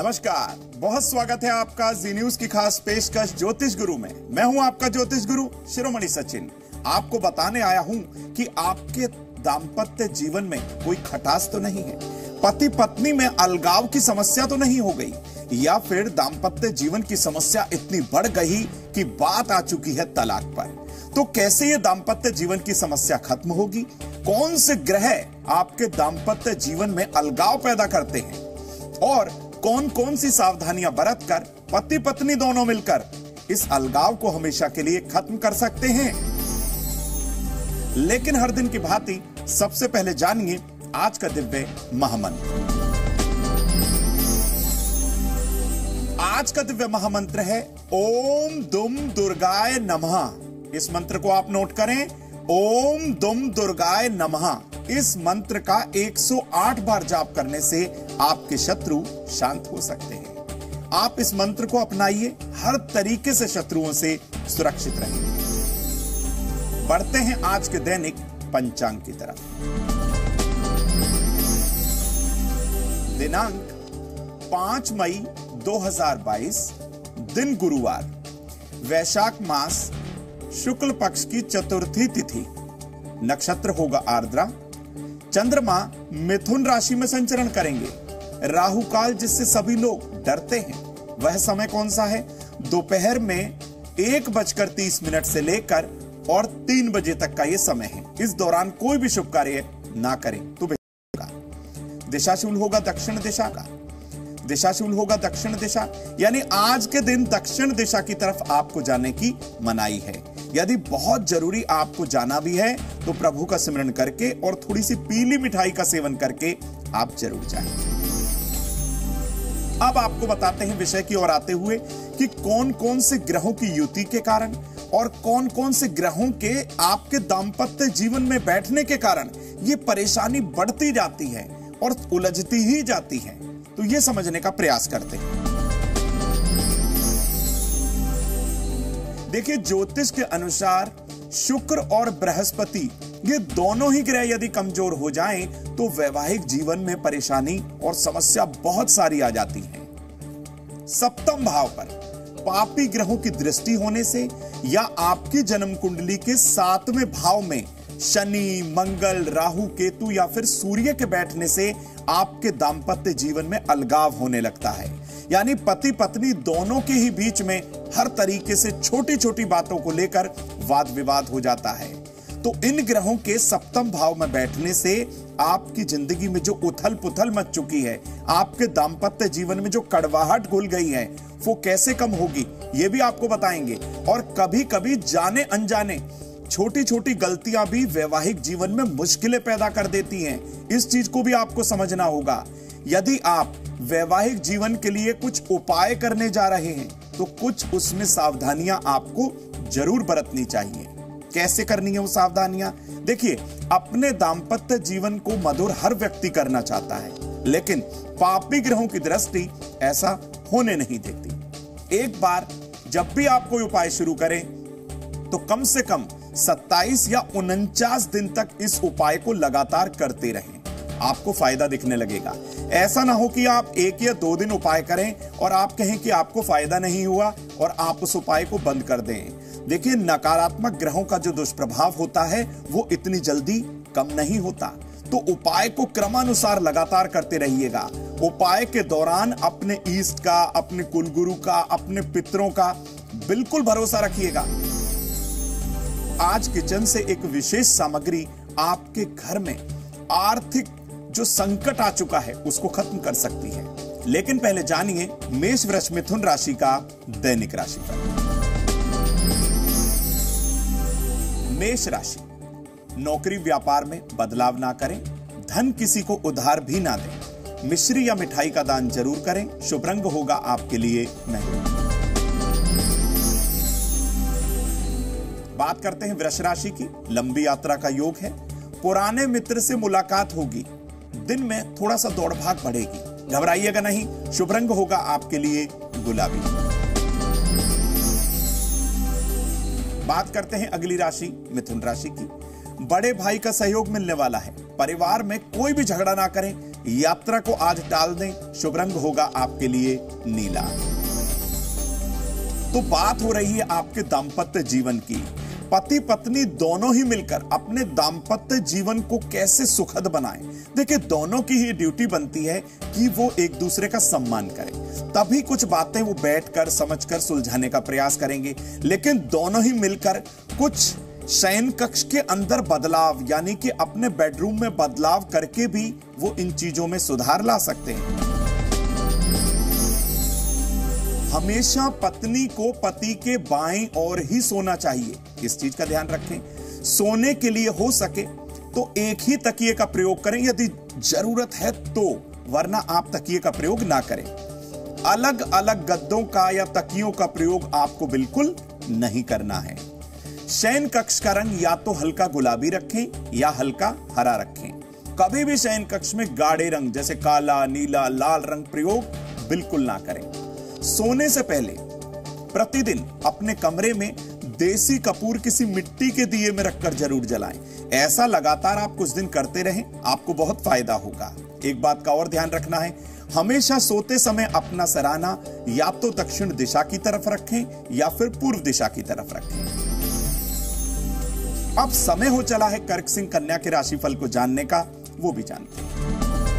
नमस्कार, बहुत स्वागत है आपका जी न्यूज की खास पेशकश ज्योतिष गुरु में। मैं हूं आपका ज्योतिष गुरु शिरोमणि सचिन। आपको बताने आया हूं कि आपके दाम्पत्य जीवन में कोई खटास तो नहीं है, पति पत्नी में अलगाव की समस्या तो नहीं हो गई, या फिर दाम्पत्य जीवन की समस्या इतनी बढ़ गई कि बात आ चुकी है तलाक पर। तो कैसे ये दाम्पत्य जीवन की समस्या खत्म होगी? कौन से ग्रह आपके दाम्पत्य जीवन में अलगाव पैदा करते हैं और कौन कौन सी सावधानियां बरतकर पति पत्नी दोनों मिलकर इस अलगाव को हमेशा के लिए खत्म कर सकते हैं? लेकिन हर दिन की भांति सबसे पहले जानिए आज का दिव्य महामंत्र। आज का दिव्य महामंत्र है ओम दुम दुर्गाय नमः। इस मंत्र को आप नोट करें, ओम दुम दुर्गाय नमः। इस मंत्र का 108 बार जाप करने से आपके शत्रु शांत हो सकते हैं। आप इस मंत्र को अपनाइए, हर तरीके से शत्रुओं से सुरक्षित रहेंगे। बढ़ते हैं आज के दैनिक पंचांग की तरफ। दिनांक 5 मई 2022, दिन गुरुवार, वैशाख मास शुक्ल पक्ष की चतुर्थी तिथि, नक्षत्र होगा आर्द्रा, चंद्रमा मिथुन राशि में संचरण करेंगे। राहु काल जिससे सभी लोग डरते हैं, वह समय कौन सा है? दोपहर में 1:30 से लेकर और 3 बजे तक का यह समय है। इस दौरान कोई भी शुभ कार्य ना करें तो बेहतर होगा। दिशाशूल होगा दक्षिण दिशा का, दिशाशूल होगा दक्षिण दिशा, यानी आज के दिन दक्षिण दिशा की तरफ आपको जाने की मनाही है। यदि बहुत जरूरी आपको जाना भी है तो प्रभु का सिमरन करके और थोड़ी सी पीली मिठाई का सेवन करके आप जरूर जाएं। अब आपको बताते हैं विषय की ओर आते हुए कि कौन कौन से ग्रहों की युति के कारण और कौन कौन से ग्रहों के आपके दाम्पत्य जीवन में बैठने के कारण ये परेशानी बढ़ती जाती है और उलझती ही जाती है। तो ये समझने का प्रयास करते हैं। देखिए, ज्योतिष के अनुसार शुक्र और बृहस्पति ये दोनों ही ग्रह यदि कमजोर हो जाएं तो वैवाहिक जीवन में परेशानी और समस्या बहुत सारी आ जाती है। सप्तम भाव पर पापी ग्रहों की दृष्टि होने से या आपकी जन्म कुंडली के 7वें भाव में शनि, मंगल, राहु, केतु या फिर सूर्य के बैठने से आपके दाम्पत्य जीवन में अलगाव होने लगता है। यानी पति पत्नी दोनों के ही बीच में हर तरीके से छोटी छोटी बातों को लेकर वाद विवाद हो जाता है। तो इन ग्रहों के सप्तम भाव में बैठने से आपकी जिंदगी में जो उथल पुथल मच चुकी है, आपके दाम्पत्य जीवन में जो कड़वाहट घुल गई है, वो कैसे कम होगी ये भी आपको बताएंगे। और कभी कभी जाने अनजाने छोटी छोटी गलतियां भी वैवाहिक जीवन में मुश्किलें पैदा कर देती हैं। इस चीज को भी आपको समझना होगा। यदि आप वैवाहिक जीवन के लिए कुछ उपाय करने जा रहे हैं तो कुछ उसमें सावधानियां आपको जरूर बरतनी चाहिए। कैसे करनी है वो सावधानियां? देखिए, अपने दाम्पत्य जीवन को मधुर हर व्यक्ति करना चाहता है, लेकिन पापी ग्रहों की दृष्टि ऐसा होने नहीं देती। एक बार जब भी आप कोई उपाय शुरू करें तो कम से कम 27 या 49 दिन तक इस उपाय को लगातार करते रहें, आपको फायदा दिखने लगेगा। ऐसा ना हो कि आप 1 या 2 दिन उपाय करें और आप कहें कि आपको फायदा नहीं हुआ और आप उस उपाय को बंद कर दें। देखिए, नकारात्मक ग्रहों का जो दुष्प्रभाव होता है वो इतनी जल्दी कम नहीं होता। तो उपाय को क्रमानुसार लगातार करते रहिएगा। उपाय के दौरान अपने इष्ट का, अपने कुलगुरु का, अपने पितरों का बिल्कुल भरोसा रखिएगा। आज किचन से एक विशेष सामग्री आपके घर में आर्थिक जो संकट आ चुका है उसको खत्म कर सकती है। लेकिन पहले जानिए मेष, वृष, मिथुन राशि का दैनिक राशिफल। मेष राशि, नौकरी व्यापार में बदलाव ना करें, धन किसी को उधार भी ना दें, मिश्री या मिठाई का दान जरूर करें। शुभ रंग होगा आपके लिए मेहरून। बात करते हैं वृष राशि की। लंबी यात्रा का योग है, पुराने मित्र से मुलाकात होगी, दिन में थोड़ा सा दौड़ भाग बढ़ेगी, घबराइएगा नहीं। शुभ रंग होगा आपके लिए गुलाबी। बात करते हैं अगली राशि मिथुन राशि की। बड़े भाई का सहयोग मिलने वाला है, परिवार में कोई भी झगड़ा ना करें, यात्रा को आज टाल दें, शुभ रंग होगा आपके लिए नीला। तो बात हो रही है आपके दाम्पत्य जीवन की। पति पत्नी दोनों ही मिलकर अपने दाम्पत्य जीवन को कैसे सुखद बनाएं। देखिए, दोनों की ही ड्यूटी बनती है कि वो एक दूसरे का सम्मान करें, तभी कुछ बातें वो बैठकर समझकर सुलझाने का प्रयास करेंगे। लेकिन दोनों ही मिलकर कुछ शयन कक्ष के अंदर बदलाव, यानी कि अपने बेडरूम में बदलाव करके भी वो इन चीजों में सुधार ला सकते हैं। हमेशा पत्नी को पति के बाएं ओर ही सोना चाहिए। इस चीज का ध्यान रखें। सोने के लिए हो सके तो एक ही तकिए का प्रयोग करें यदि जरूरत है तो, वरना आप तकिए का प्रयोग ना करें। अलग अलग गद्दों का या तकियों का प्रयोग आपको बिल्कुल नहीं करना है। शयन कक्ष का रंग या तो हल्का गुलाबी रखें या हल्का हरा रखें। कभी भी शयन कक्ष में गाढ़े रंग जैसे काला, नीला, लाल रंग प्रयोग बिल्कुल ना करें। सोने से पहले प्रतिदिन अपने कमरे में देसी कपूर किसी मिट्टी के दिए में रखकर जरूर जलाएं। ऐसा लगातार आप कुछ दिन करते रहें, आपको बहुत फायदा होगा। एक बात का और ध्यान रखना है, हमेशा सोते समय अपना सराहना या तो दक्षिण दिशा की तरफ रखें या फिर पूर्व दिशा की तरफ रखें। अब समय हो चला है कर्क सिंह कन्या के राशिफल को जानने का, वो भी जानते हैं।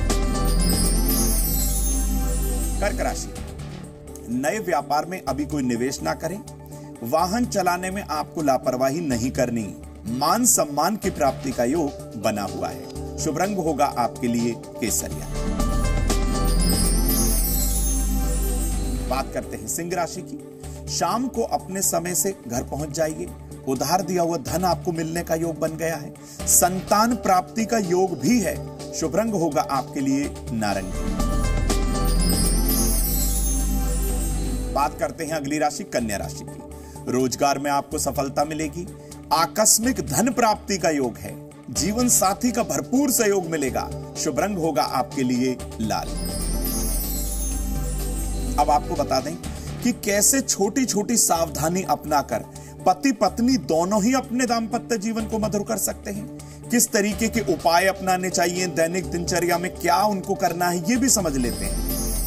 कर्क राशि, नए व्यापार में अभी कोई निवेश ना करें। वाहन चलाने में आपको लापरवाही नहीं करनी। मान सम्मान की प्राप्ति का योग बना हुआ है। शुभ रंग होगा आपके लिए केसरिया। बात करते हैं सिंह राशि की। शाम को अपने समय से घर पहुंच जाइए। उधार दिया हुआ धन आपको मिलने का योग बन गया है। संतान प्राप्ति का योग भी है। शुभ रंग होगा आपके लिए नारंगी। बात करते हैं अगली राशि कन्या राशि की। रोजगार में आपको सफलता मिलेगी। आकस्मिक धन प्राप्ति का योग है। जीवन साथी का भरपूर सहयोग मिलेगा। शुभ रंग होगा आपके लिए लाल। अब आपको बता दें कि कैसे छोटी छोटी सावधानी अपनाकर पति पत्नी दोनों ही अपने दाम्पत्य जीवन को मधुर कर सकते हैं। किस तरीके के उपाय अपनाने चाहिए, दैनिक दिनचर्या में क्या उनको करना है, ये भी समझ लेते हैं।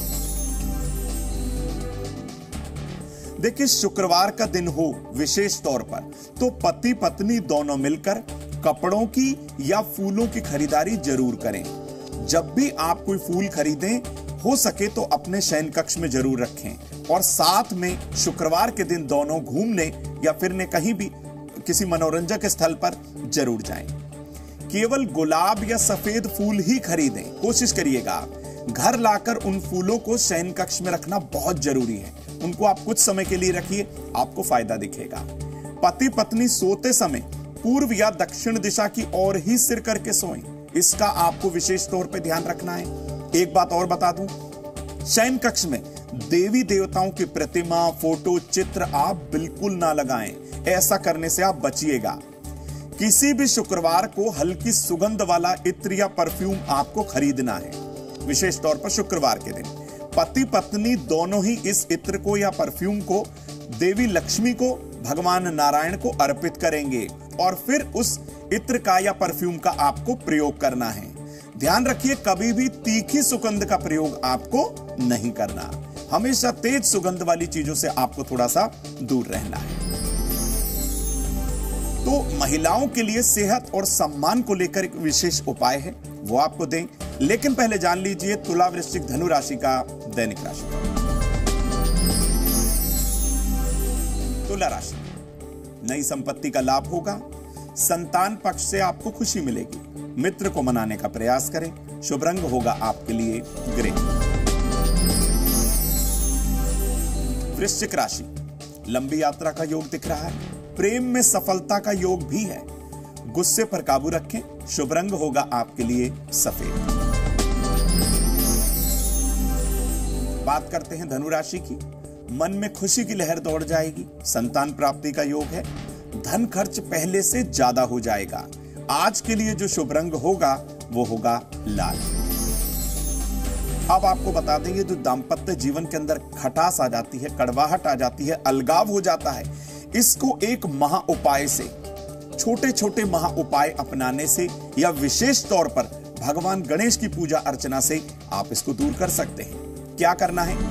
देखिए, शुक्रवार का दिन हो विशेष तौर पर तो पति पत्नी दोनों मिलकर कपड़ों की या फूलों की खरीदारी जरूर करें। जब भी आप कोई फूल खरीदें, हो सके तो अपने शयन कक्ष में जरूर रखें और साथ में शुक्रवार के दिन दोनों घूमने या फिरने कहीं भी किसी मनोरंजक स्थल पर जरूर जाएं। केवल गुलाब या सफेद फूल ही खरीदें। कोशिश करिएगा घर लाकर उन फूलों को शयन कक्ष में रखना बहुत जरूरी है। उनको आप कुछ समय के लिए रखिए, आपको फायदा दिखेगा। पति पत्नी सोते समय पूर्व या दक्षिण दिशा की ओर ही सिर करके सोएं। इसका आपको विशेष तौर पे ध्यान रखना है। एक बात और बता दूं, शयन कक्ष में देवी देवताओं की प्रतिमा, फोटो, चित्र आप बिल्कुल ना लगाएं। ऐसा करने से आप बचिएगा। किसी भी शुक्रवार को हल्की सुगंध वाला इत्र या परफ्यूम आपको खरीदना है। विशेष तौर पर शुक्रवार के दिन पति पत्नी दोनों ही इस इत्र को या परफ्यूम को देवी लक्ष्मी को, भगवान नारायण को अर्पित करेंगे और फिर उस इत्र का या परफ्यूम का आपको प्रयोग करना है। ध्यान रखिए, कभी भी तीखी सुगंध का प्रयोग आपको नहीं करना। हमेशा तेज सुगंध वाली चीजों से आपको थोड़ा सा दूर रहना है। तो महिलाओं के लिए सेहत और सम्मान को लेकर एक विशेष उपाय है, वो आपको दें। लेकिन पहले जान लीजिए तुला, वृश्चिक, धनु राशि का दैनिक राशि। तुला राशि, नई संपत्ति का लाभ होगा। संतान पक्ष से आपको खुशी मिलेगी। मित्र को मनाने का प्रयास करें। शुभ रंग होगा आपके लिए ग्रे। वृश्चिक राशि, लंबी यात्रा का योग दिख रहा है। प्रेम में सफलता का योग भी है। गुस्से पर काबू रखें। शुभ रंग होगा आपके लिए सफेद। बात करते हैं धनु राशि की। मन में खुशी की लहर दौड़ जाएगी। संतान प्राप्ति का योग है। धन खर्च पहले से ज्यादा हो जाएगा। आज के लिए जो शुभ रंग होगा वो होगा लाल। अब आपको बता दें, ये जो दाम्पत्य जीवन के अंदर खटास आ जाती है, कड़वाहट आ जाती है, अलगाव हो जाता है, इसको एक महा उपाय से, छोटे छोटे महा उपाय अपनाने से या विशेष तौर पर भगवान गणेश की पूजा अर्चना से आप इसको दूर कर सकते हैं। क्या करना है?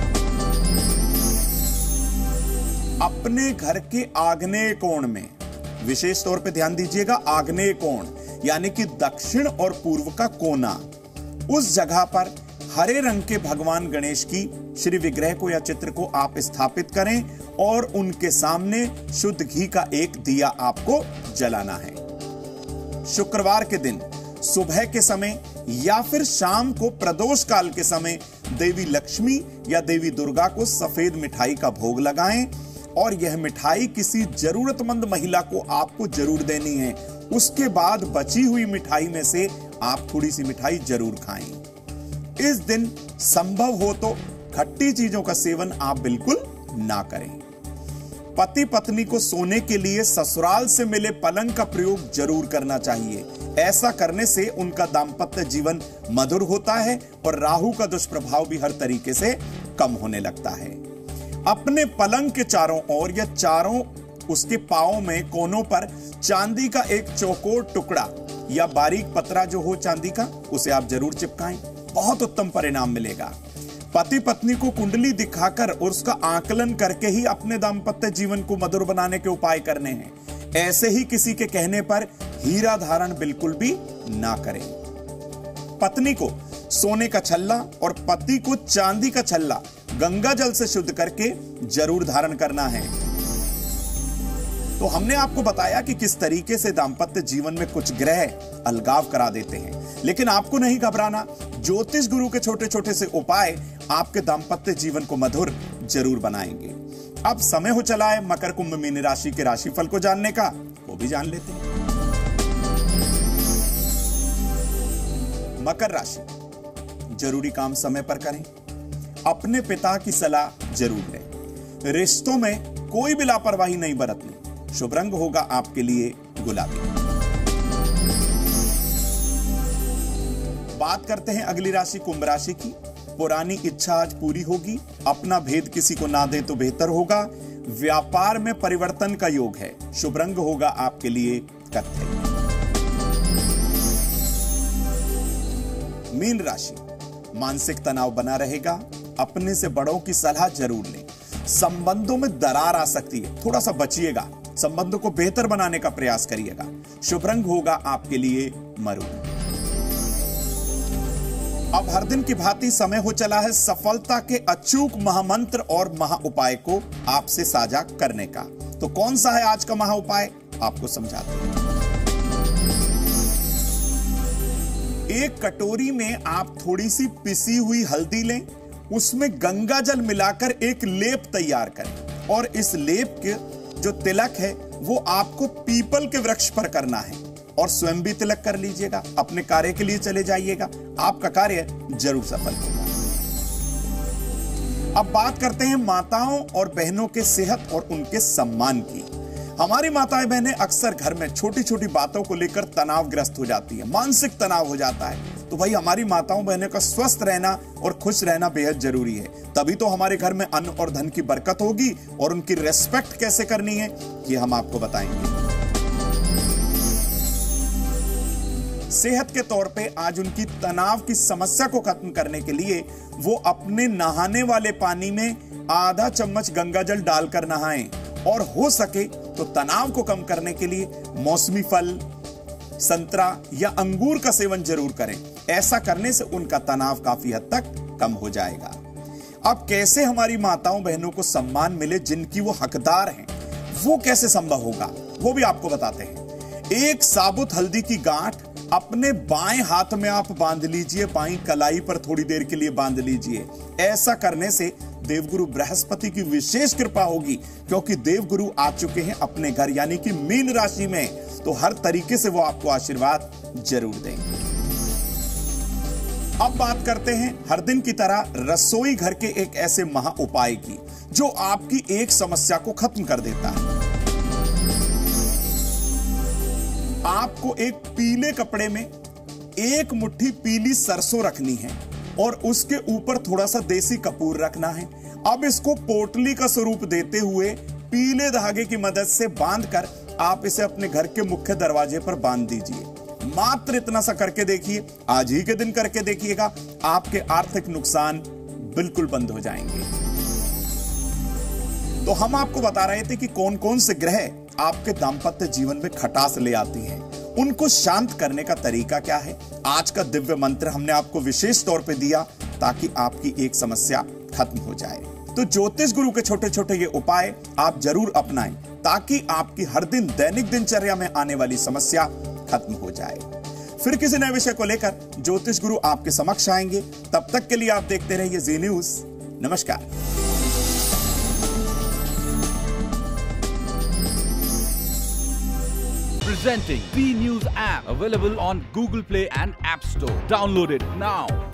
अपने घर के आग्नेय कोण में, विशेष तौर पे ध्यान दीजिएगा, आग्नेय कोण यानी कि दक्षिण और पूर्व का कोना, उस जगह पर हरे रंग के भगवान गणेश की श्री विग्रह को या चित्र को आप स्थापित करें और उनके सामने शुद्ध घी का एक दिया आपको जलाना है। शुक्रवार के दिन सुबह के समय या फिर शाम को प्रदोष काल के समय देवी लक्ष्मी या देवी दुर्गा को सफेद मिठाई का भोग लगाएं और यह मिठाई किसी जरूरतमंद महिला को आपको जरूर देनी है। उसके बाद बची हुई मिठाई में से आप थोड़ी सी मिठाई जरूर खाएं। इस दिन संभव हो तो खट्टी चीजों का सेवन आप बिल्कुल ना करें। पति पत्नी को सोने के लिए ससुराल से मिले पलंग का प्रयोग जरूर करना चाहिए। ऐसा करने से उनका दांपत्य जीवन मधुर होता है और राहु का दुष्प्रभाव भी हर तरीके से कम होने लगता है। अपने पलंग के चारों ओर या चारों उसके पांवों में कोनों पर चांदी का एक चौकोर टुकड़ा या बारीक पतरा जो हो चांदी का, उसे आप जरूर चिपकाएं। बहुत उत्तम परिणाम मिलेगा। पति पत्नी को कुंडली दिखाकर और उसका आकलन करके ही अपने दांपत्य जीवन को मधुर बनाने के उपाय करने हैं। ऐसे ही किसी के कहने पर हीरा धारण बिल्कुल भी ना करें। पत्नी को सोने का छल्ला और पति को चांदी का छल्ला गंगा जल से शुद्ध करके जरूर धारण करना है। तो हमने आपको बताया कि किस तरीके से दांपत्य जीवन में कुछ ग्रह अलगाव करा देते हैं, लेकिन आपको नहीं घबराना। ज्योतिष गुरु के छोटे छोटे से उपाय आपके दांपत्य जीवन को मधुर जरूर बनाएंगे। अब समय हो चला है मकर कुंभ मीन राशि के राशिफल को जानने का, वो भी जान लेते हैं। मकर राशि, जरूरी काम समय पर करें। अपने पिता की सलाह जरूर लें। रिश्तों में कोई भी लापरवाही नहीं बरतनी। शुभ रंग होगा आपके लिए गुलाबी। बात करते हैं अगली राशि कुंभ राशि की। पुरानी इच्छा आज पूरी होगी। अपना भेद किसी को ना दे तो बेहतर होगा। व्यापार में परिवर्तन का योग है। शुभ रंग होगा आपके लिए कत्थई। मीन राशि, मानसिक तनाव बना रहेगा। अपने से बड़ों की सलाह जरूर लें। संबंधों में दरार आ सकती है, थोड़ा सा बचिएगा। संबंधों को बेहतर बनाने का प्रयास करिएगा। शुभ रंग होगा आपके लिए मरून। अब हर दिन की भांति समय हो चला है सफलता के अचूक महामंत्र और महा उपाय को आपसे साझा करने का। तो कौन सा है आज का महा उपाय, आपको समझाते हैं। एक कटोरी में आप थोड़ी सी पिसी हुई हल्दी लें, उसमें गंगा जल मिलाकर एक लेप तैयार करें और इस लेप के जो तिलक है वो आपको पीपल के वृक्ष पर करना है और स्वयं भी तिलक कर लीजिएगा। अपने कार्य के लिए चले जाइएगा, आपका कार्य जरूर सफल होगा। अब बात करते हैं माताओं और बहनों के सेहत और उनके सम्मान की। हमारी माताएं बहनें अक्सर घर में छोटी छोटी बातों को लेकर तनावग्रस्त हो जाती है, मानसिक तनाव हो जाता है। तो भाई हमारी माताओं बहनों का स्वस्थ रहना और खुश रहना बेहद जरूरी है। तभी तो हमारे घर में अन्न और धन की बरकत होगी। और उनकी रेस्पेक्ट कैसे करनी है ये हम आपको बताएंगे। सेहत के तौर पे आज उनकी तनाव की समस्या को खत्म करने के लिए वो अपने नहाने वाले पानी में आधा चम्मच गंगा जल डालकर नहाएं और हो सके तो तनाव को कम करने के लिए मौसमी फल, संतरा या अंगूर का सेवन जरूर करें। ऐसा करने से उनका तनाव काफी हद तक कम हो जाएगा। अब कैसे हमारी माताओं बहनों को सम्मान मिले जिनकी वो हकदार हैं, वो कैसे संभव होगा वो भी आपको बताते हैं। एक साबुत हल्दी की गांठ अपने बाएं हाथ में आप बांध लीजिए, बाईं कलाई पर थोड़ी देर के लिए बांध लीजिए। ऐसा करने से देवगुरु बृहस्पति की विशेष कृपा होगी, क्योंकि देवगुरु आ चुके हैं अपने घर यानी कि मीन राशि में। तो हर तरीके से वो आपको आशीर्वाद जरूर देंगे। अब बात करते हैं हर दिन की तरह रसोई घर के एक ऐसे महा उपाय की जो आपकी एक समस्या को खत्म कर देता है। आपको एक पीले कपड़े में एक मुट्ठी पीली सरसों रखनी है और उसके ऊपर थोड़ा सा देसी कपूर रखना है। अब इसको पोटली का स्वरूप देते हुए पीले धागे की मदद से बांधकर आप इसे अपने घर के मुख्य दरवाजे पर बांध दीजिए। मात्र इतना सा करके देखिए, आज ही के दिन करके देखिएगा, आपके आर्थिक नुकसान बिल्कुल बंद हो जाएंगे। तो हम आपको बता रहे थे कि कौन कौन से ग्रह आपके दाम्पत्य जीवन में खटास ले आती हैं, उनको शांत करने का तरीका क्या है। आज का दिव्य मंत्र हमने आपको विशेष तौर पे दिया ताकि आपकी एक समस्या खत्म हो जाए। तो ज्योतिष गुरु के छोटे छोटे ये उपाय आप जरूर अपनाएं ताकि आपकी हर दिन दैनिक दिनचर्या में आने वाली समस्या खत्म हो जाए। फिर किसी नए विषय को लेकर ज्योतिष गुरु आपके समक्ष आएंगे। तब तक के लिए आप देखते रहिए जी न्यूज। नमस्कार। Presenting Zee News app, available on Google Play and App Store. Download it now.